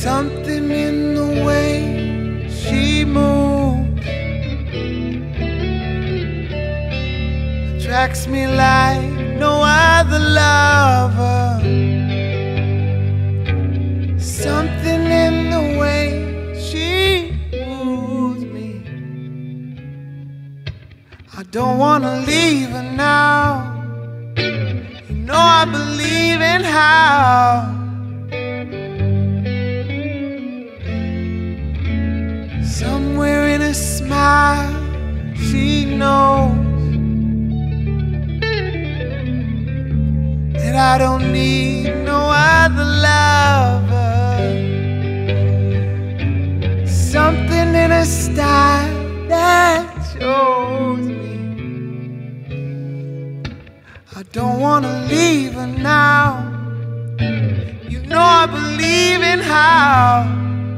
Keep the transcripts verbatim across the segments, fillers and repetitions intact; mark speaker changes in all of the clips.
Speaker 1: Something in the way she moves attracts me like no other lover. Something in the way she moves me. I don't wanna leave her now. You know I believe in how somewhere in a smile she knows that I don't need no other lover. Something in her style that shows me I don't wanna leave her now. You know I believe in how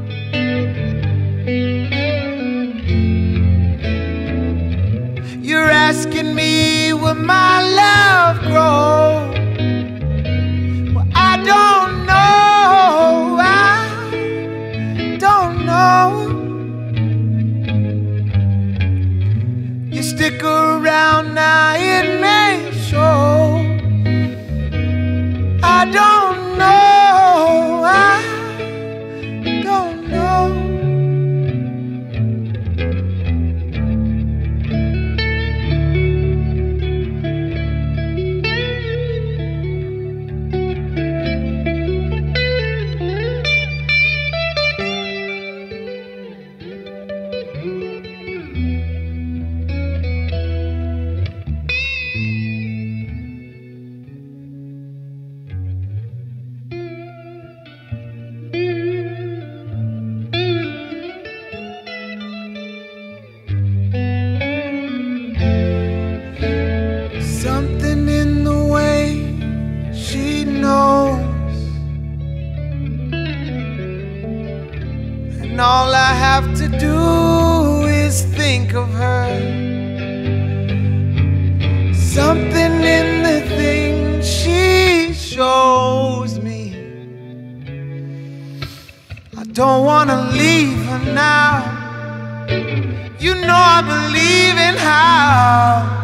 Speaker 1: you're asking me will my love grow. Well, I don't know, I don't know. You stick around now, it may show. I don't know, I don't know. Something in the way she knows, and all I have to do is think of her. Something in the things she shows me. I don't wanna leave her now. You know I believe in how